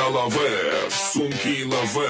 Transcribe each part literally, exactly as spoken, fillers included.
голове, сумки лаве.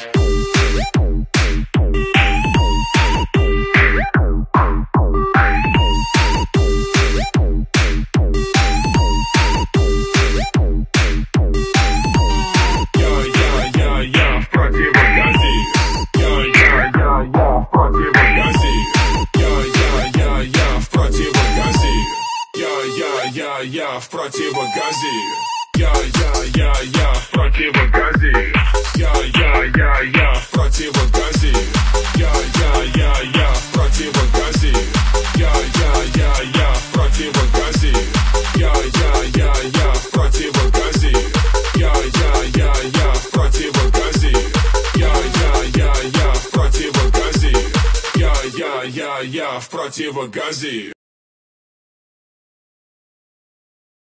Я в противогазе. Я, я, я, я в противогазе. Я, я, я, я в противогазе. Я, я, я, я в противогазе. Я, я, я, я в противогазе. Я, я, я, я в противогазе. Я, я, я, я в противогазе. Я, я, я, я в противогазе. Я, я, я, я в противогазе.